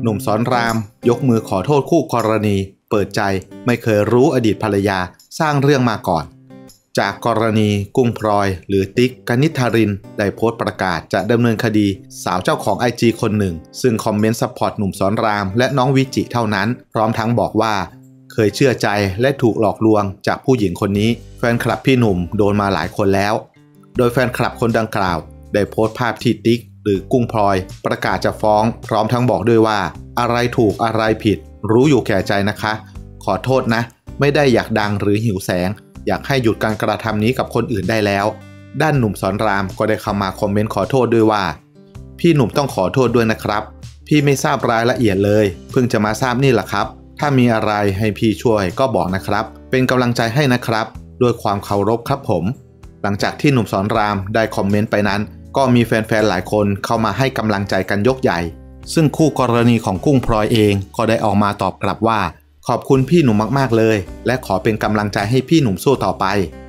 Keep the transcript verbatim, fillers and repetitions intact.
หนุ่มสอนรามยกมือขอโทษคู่กรณีเปิดใจไม่เคยรู้อดีตภรรยาสร้างเรื่องมาก่อนจากกรณีกุ้งพลอยหรือติ๊กกนิษฐารินได้โพสต์ประกาศจะดำเนินคดีสาวเจ้าของ ไอ จี คนหนึ่งซึ่งคอมเมนต์ซัพพอร์ตหนุ่มสอนรามและน้องวิจิเท่านั้นพร้อมทั้งบอกว่าเคยเชื่อใจและถูกหลอกลวงจากผู้หญิงคนนี้แฟนคลับพี่หนุ่มโดนมาหลายคนแล้วโดยแฟนคลับคนดังกล่าวได้โพสต์ภาพที่ติ๊กหรือกุ้งพลอยประกาศจะฟ้องพร้อมทั้งบอกด้วยว่าอะไรถูกอะไรผิดรู้อยู่แก่ใจนะคะขอโทษนะไม่ได้อยากดังหรือหิวแสงอยากให้หยุดการกระทำนี้กับคนอื่นได้แล้วด้านหนุ่มสอนรามก็ได้เข้ามาคอมเมนต์ขอโทษด้วยว่าพี่หนุ่มต้องขอโทษด้วยนะครับพี่ไม่ทราบรายละเอียดเลยเพิ่งจะมาทราบนี่แหละครับถ้ามีอะไรให้พี่ช่วยก็บอกนะครับเป็นกำลังใจให้นะครับด้วยความเคารพครับผมหลังจากที่หนุ่มสอนรามได้คอมเมนต์ไปนั้นก็มีแฟนๆหลายคนเข้ามาให้กำลังใจกันยกใหญ่ซึ่งคู่กรณีของกุ้งพลอยเองก็ได้ออกมาตอบกลับว่าขอบคุณพี่หนุ่มมากๆเลยและขอเป็นกำลังใจให้พี่หนุ่มสู้ต่อไป